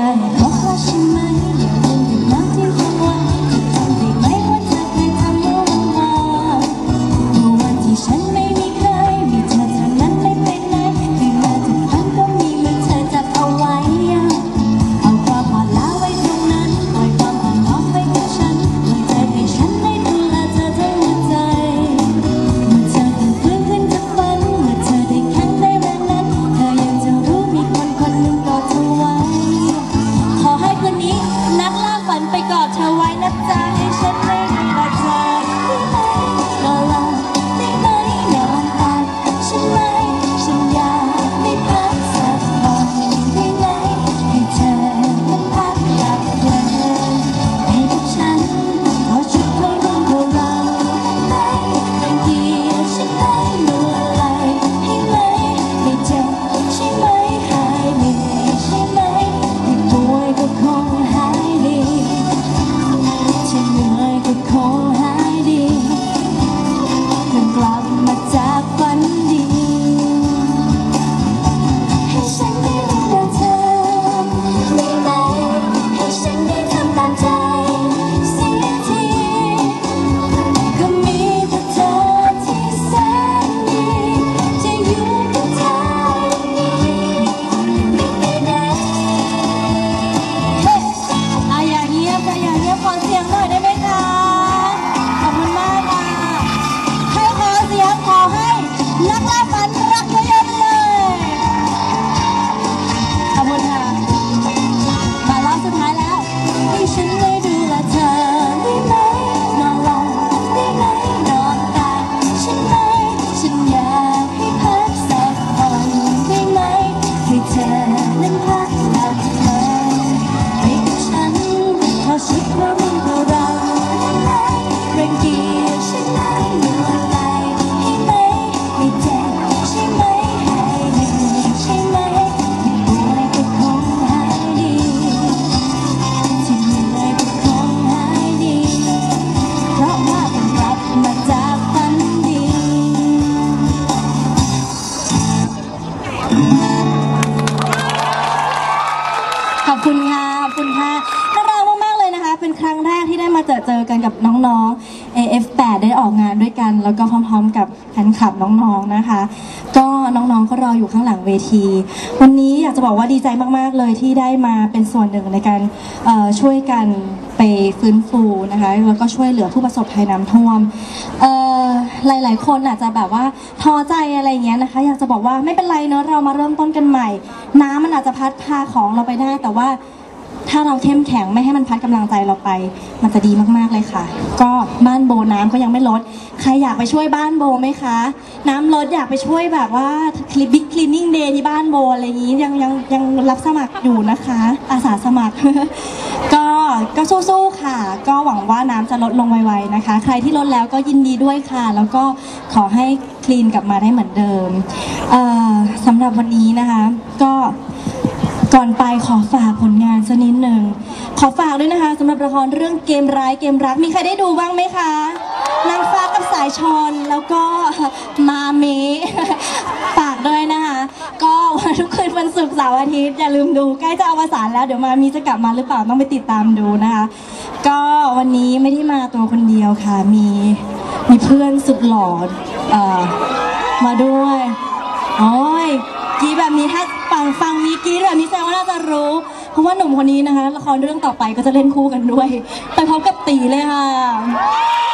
ขอบคุณค่ะขอบคุณค่ะน่ารักมากๆเลยนะคะเป็นครั้งแรกที่ได้มาเจอกันกับน้องๆ AF8 ได้ออกงานด้วยกันแล้วก็พร้อมๆกับแฟนคลับน้องๆนะคะก็น้องๆก็รออยู่ข้างหลังเวทีวันนี้อยากจะบอกว่าดีใจมากๆเลยที่ได้มาเป็นส่วนหนึ่งในการช่วยกันไปฟื้นฟูนะคะแล้วก็ช่วยเหลือผู้ประสบภัยน้ำท่วมหลายๆคนอาจจะแบบว่าท้อใจอะไรเงี้ยนะคะอยากจะบอกว่าไม่เป็นไรเนาะเรามาเริ่มต้นกันใหม่น้ำมันอาจจะพัดพาของเราไปได้แต่ว่าถ้าเราเข้มแข็งไม่ให้มันพัดกำลังใจเราไปมันจะดีมากๆเลยค่ะก็บ้านโบน้ำก็ยังไม่ลดใครอยากไปช่วยบ้านโบไหมคะน้ำลดอยากไปช่วยแบบว่าบิ๊กคลีนนิ่งเดย์ที่บ้านโบอะไรอย่างนี้ยังรับสมัครอยู่นะคะอาสาสมัคร ก็สู้ๆค่ะก็หวังว่าน้ำจะลดลงไวๆนะคะใครที่ลดแล้วก็ยินดีด้วยค่ะแล้วก็ขอให้คลีนกลับมาได้เหมือนเดิมสำหรับวันนี้นะคะก็ก่อนไปขอฝากผลงานสักนิดหนึ่งขอฝากด้วยนะคะสำหรับละครเรื่องเกมร้ายเกมรักมีใครได้ดูบ้างไหมคะนางฟ้ากับสายชนแล้วก็มาเมฝากด้วยนะคะก็ทุกคืนวันศุกร์เสาร์อาทิตย์อย่าลืมดูใกล้จะอวสานแล้วเดี๋ยวมามีจะกลับมาหรือเปล่าต้องไปติดตามดูนะคะก็วันนี้ไม่ได้มาตัวคนเดียวค่ะมีเพื่อนสุดหล่อมาด้วยโอ้ยกีแบบนี้ถ้าฟังมีกีแบบนี้แสดงว่าน่าจะรู้เพราะว่าหนุ่มคนนี้นะคะละครเรื่องต่อไปก็จะเล่นคู่กันด้วยไปพร้อมกับตีเลยค่ะ